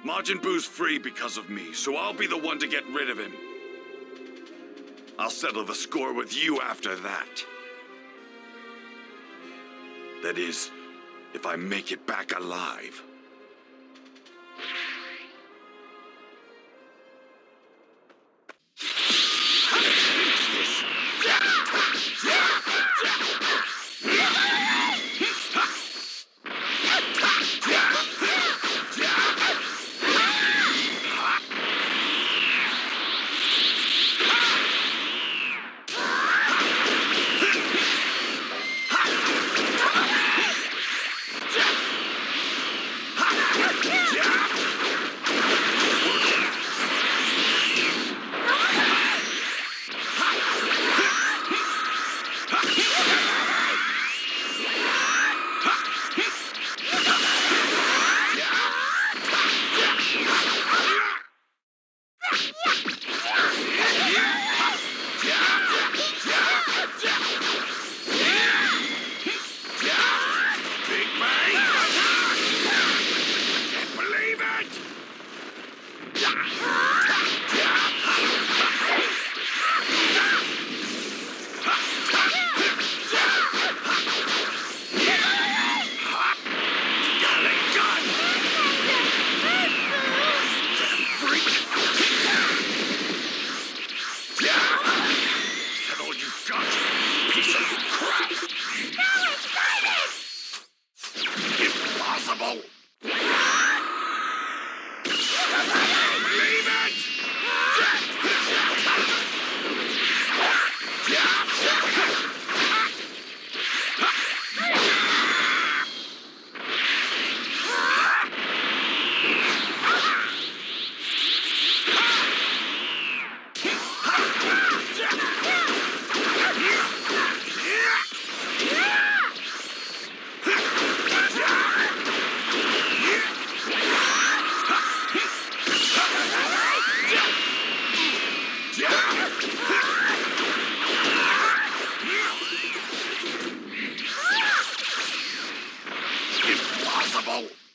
Majin Buu's free because of me, so I'll be the one to get rid of him. I'll settle the score with you after that. That is, if I make it back alive. Impossible!